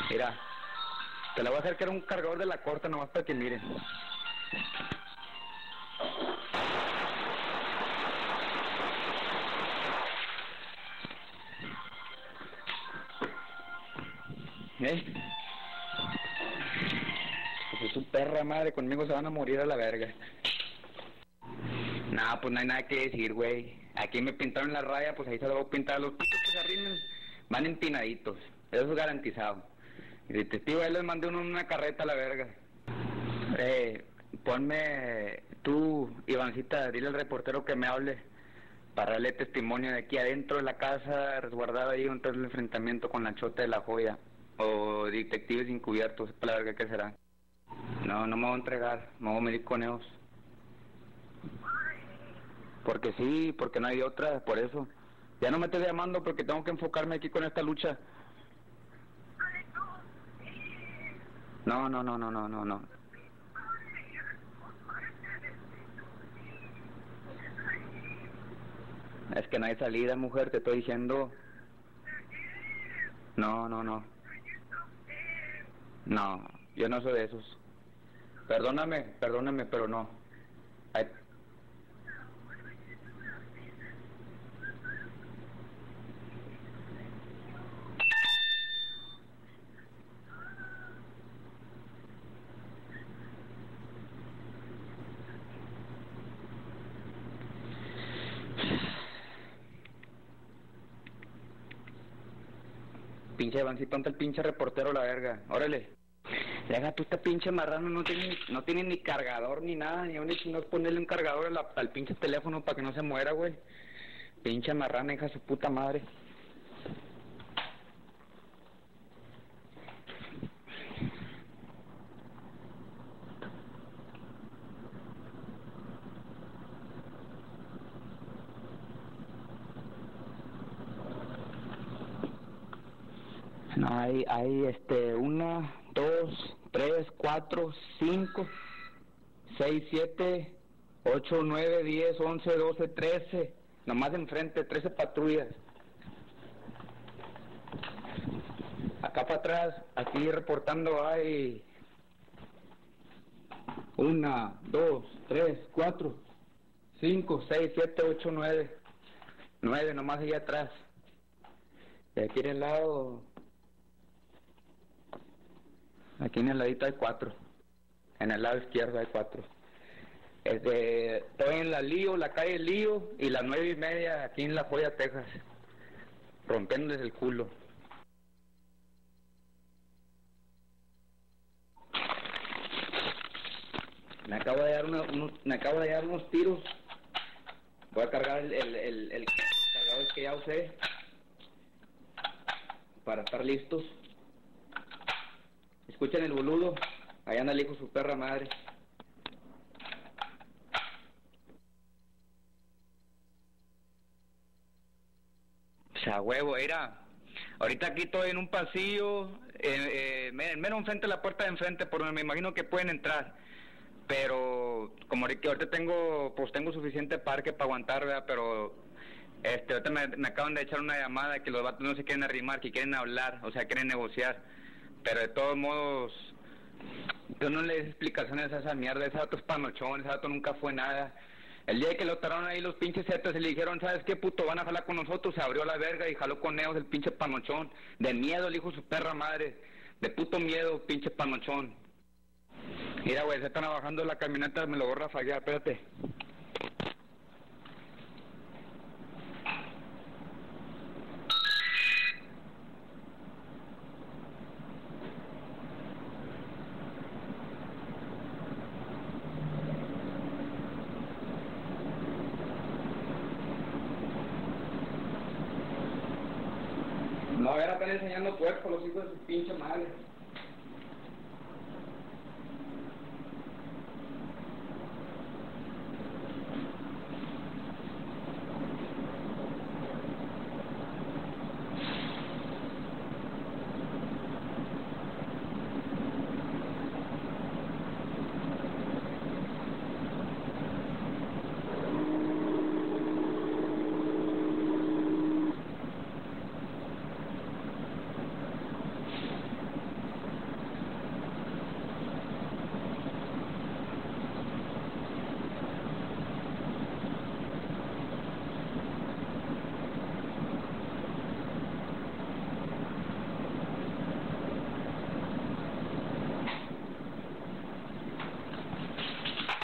Mira, te la voy a hacer que era un cargador de la corta nomás para que miren. Pues es su perra madre, conmigo se van a morir a la verga. Nah, pues no hay nada que decir, güey. Aquí me pintaron la raya, pues ahí se lo voy a pintar. Los pitos que se arrimen van empinaditos. Eso es garantizado. Y de testigo ahí les mandé uno en una carreta a la verga. Ponme tú, Ivancita, dile al reportero que me hable para darle testimonio de aquí adentro de la casa, resguardado ahí entre el enfrentamiento con la Chota de la Joya. O detectives encubiertos, para la verga, ¿qué será? No, no me voy a entregar, me voy a medir con ellos. Porque sí, porque no hay otra, por eso. Ya no me estés llamando porque tengo que enfocarme aquí con esta lucha. No, no, no, no, no, no, no. Es que no hay salida, mujer, te estoy diciendo. No, no, no. No, yo no soy de esos. Perdóname, perdóname, pero no. Ay. Pinche Evancito, ponte el pinche reportero la verga. Órale. Deja tú este pinche marrano, no tiene ni cargador ni nada, ni dónde chingados ponerle un cargador al pinche teléfono para que no se muera, güey. Pinche marrana, hija de su puta madre. No, hay 1, 2, 3, 4, 5, 6, 7, 8, 9, 10, 11, 12, 13. Nomás enfrente, 13 patrullas. Acá para atrás, aquí reportando hay 1, 2, 3, 4, 5, 6, 7, 8, 9. 9 nomás allá atrás. Y aquí en el lado... Aquí en el ladito hay 4. En el lado izquierdo hay 4. Estoy en la Lío, la calle Lío y la 9:30 aquí en La Joya, Texas. Rompiéndoles el culo. Me acabo de dar unos tiros. Voy a cargar el cargador que ya usé para estar listos. Escuchen el boludo, allá anda el hijo de su perra madre. O sea, huevo, era. Ahorita aquí estoy en un pasillo, mero enfrente de la puerta de enfrente, por donde me imagino que pueden entrar. Pero como ahorita tengo suficiente parque para aguantar, ¿verdad? Pero ahorita me acaban de echar una llamada que los vatos no se quieren arrimar, que quieren hablar, o sea, quieren negociar. Pero de todos modos, yo no le des explicaciones a esa mierda, ese vato es panochón, ese vato nunca fue nada. El día que lo tararon ahí los pinches zetas y le dijeron, ¿sabes qué, puto? Van a jalar con nosotros, se abrió la verga y jaló con ellos el pinche panochón. De miedo el hijo de su perra madre, de puto miedo, pinche panochón. Mira, güey, se están bajando la camioneta, me lo voy a rafaguear, espérate. No, a ver, están enseñando puerco los hijos de su pinche madre.